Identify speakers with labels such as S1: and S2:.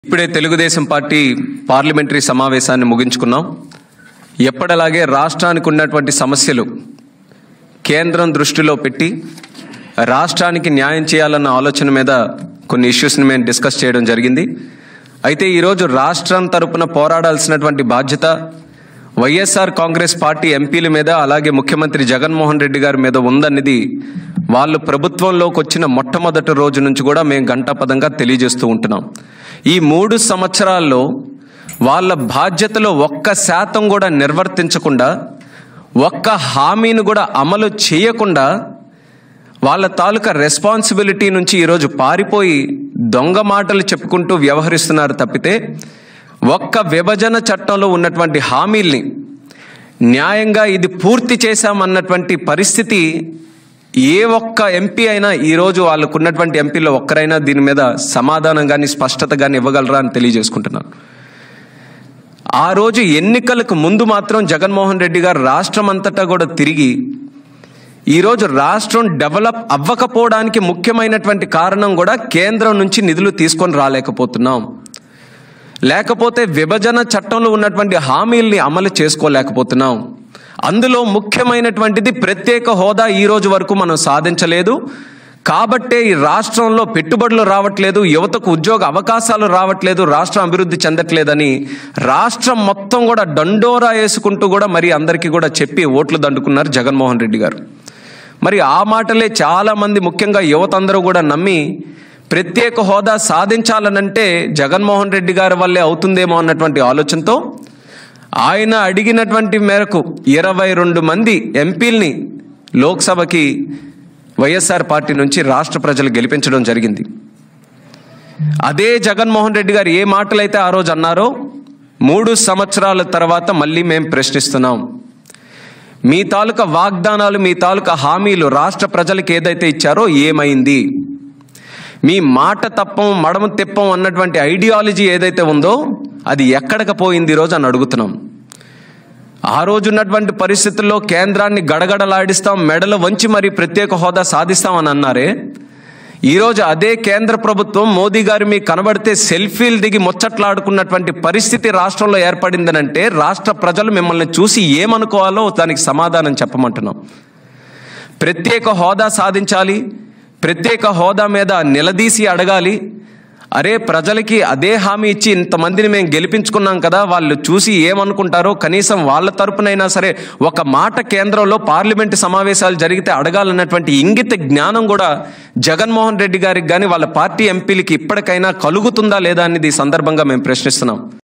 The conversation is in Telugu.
S1: ఇప్పుడే తెలుగుదేశం పార్టీ పార్లమెంటరీ సమావేశాన్ని ముగించుకున్నాం. ఎప్పటిలాగే రాష్ట్రానికి ఉన్నటువంటి సమస్యలు కేంద్రం దృష్టిలో పెట్టి రాష్ట్రానికి న్యాయం చేయాలన్న ఆలోచన మీద కొన్ని ఇష్యూస్ని మేము డిస్కస్ చేయడం జరిగింది. అయితే ఈరోజు రాష్ట్రం తరపున పోరాడాల్సినటువంటి బాధ్యత వైఎస్ఆర్ కాంగ్రెస్ పార్టీ ఎంపీల మీద, అలాగే ముఖ్యమంత్రి జగన్మోహన్ రెడ్డి గారి మీద ఉందన్నది వాళ్ళు ప్రభుత్వంలోకి వచ్చిన మొట్టమొదటి రోజు నుంచి కూడా మేము గంటాపదంగా తెలియజేస్తూ ఉంటున్నాం. ఈ 3 సంవత్సరాల్లో వాళ్ళ బాధ్యతలో 1% కూడా నిర్వర్తించకుండా, ఒక్క హామీని కూడా అమలు చేయకుండా వాళ్ళ తాలూకా రెస్పాన్సిబిలిటీ నుంచి ఈరోజు పారిపోయి దొంగ మాటలు చెప్పుకుంటూ వ్యవహరిస్తున్నారు తప్పితే, ఒక్క విభజన చట్టంలో ఉన్నటువంటి హామీల్ని న్యాయంగా ఇది పూర్తి చేశామన్నటువంటి పరిస్థితి ఏ ఒక్క ఎంపీ అయినా ఈరోజు వాళ్ళకు ఉన్నటువంటి ఎంపీలో ఒక్కరైనా దీని మీద సమాధానం కానీ స్పష్టత కానీ ఇవ్వగలరా అని తెలియజేసుకుంటున్నాను. ఆ రోజు ఎన్నికలకు ముందు మాత్రం జగన్మోహన్ రెడ్డి గారు రాష్ట్రం అంతటా కూడా తిరిగి ఈరోజు రాష్ట్రం డెవలప్ అవ్వకపోవడానికి ముఖ్యమైనటువంటి కారణం కూడా కేంద్రం నుంచి నిధులు తీసుకొని రాలేకపోతున్నాం, లేకపోతే విభజన చట్టంలో ఉన్నటువంటి హామీల్ని అమలు చేసుకోలేకపోతున్నాం. అందులో ముఖ్యమైనటువంటిది ప్రత్యేక హోదా ఈ రోజు వరకు మనం సాధించలేదు. కాబట్టే ఈ రాష్ట్రంలో పెట్టుబడులు రావట్లేదు, యువతకు ఉద్యోగ అవకాశాలు రావట్లేదు, రాష్ట్రం అభివృద్ధి చెందట్లేదని రాష్ట్రం మొత్తం కూడా దండోరా వేసుకుంటూ కూడా మరి అందరికీ కూడా చెప్పి ఓట్లు దండుకున్నారు జగన్మోహన్ రెడ్డి గారు. మరి ఆ మాటలే చాలామంది ముఖ్యంగా యువత అందరూ కూడా నమ్మి ప్రత్యేక హోదా సాధించాలనంటే జగన్మోహన్ రెడ్డి గారి వల్లే అవుతుందేమో అన్నటువంటి ఆలోచనతో ఆయన అడిగినటువంటి మేరకు 22 మంది ఎంపీల్ని లోక్సభకి వైఎస్ఆర్ పార్టీ నుంచి రాష్ట్ర ప్రజలు గెలిపించడం జరిగింది. అదే జగన్మోహన్ రెడ్డి గారు ఏ మాటలైతే ఆ రోజు అన్నారో 3 సంవత్సరాల తర్వాత మళ్ళీ మేము ప్రశ్నిస్తున్నాం. మీ తాలూకా వాగ్దానాలు, మీ తాలూకా హామీలు రాష్ట్ర ప్రజలకు ఏదైతే ఇచ్చారో ఏమైంది? మీ మాట తప్పం మడమ తిప్పం అన్నటువంటి ఐడియాలజీ ఏదైతే ఉందో అది ఎక్కడికి పోయింది ఈరోజు అని అడుగుతున్నాం. ఆ రోజు ఉన్నటువంటి పరిస్థితుల్లో కేంద్రాన్ని గడగడలాడిస్తాం, మెడలు వంచి మరి ప్రత్యేక హోదా సాధిస్తామని అన్నారే. ఈరోజు అదే కేంద్ర ప్రభుత్వం మోదీ గారు మీకు కనబడితే సెల్ఫీలు దిగి ముచ్చట్లాడుకున్నటువంటి పరిస్థితి రాష్ట్రంలో ఏర్పడిందనంటే రాష్ట్ర ప్రజలు మిమ్మల్ని చూసి ఏమనుకోవాలో దానికి సమాధానం చెప్పమంటున్నాం. ప్రత్యేక హోదా సాధించాలి, ప్రత్యేక హోదా మీద నిలదీసి అడగాలి. అరే ప్రజలకి అదే హామీ ఇచ్చి ఇంతమందిని మేము గెలిపించుకున్నాం కదా, వాళ్ళు చూసి ఏమనుకుంటారో కనీసం వాళ్ళ తరపునైనా సరే ఒక మాట కేంద్రంలో పార్లమెంటు సమావేశాలు జరిగితే అడగాలన్నటువంటి ఇంగిత జ్ఞానం కూడా జగన్మోహన్ రెడ్డి గారికి కానీ వాళ్ళ పార్టీ ఎంపీలకి ఇప్పటికైనా కలుగుతుందా లేదా అనేది ఈ సందర్భంగా మేము ప్రశ్నిస్తున్నాం.